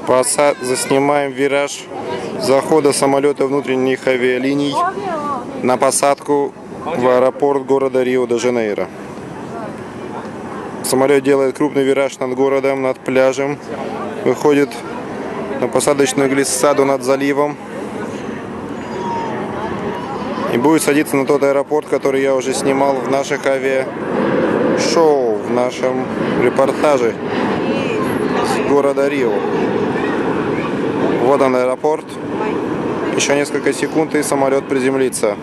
Заснимаем вираж захода самолета внутренних авиалиний на посадку в аэропорт города Рио-де-Жанейро. Самолет делает крупный вираж над городом, над пляжем, выходит на посадочную глиссаду над заливом и будет садиться на тот аэропорт, который я уже снимал в наших авиашоу, в нашем репортаже с города Рио. Вот он, аэропорт. Еще несколько секунд и самолет приземлится.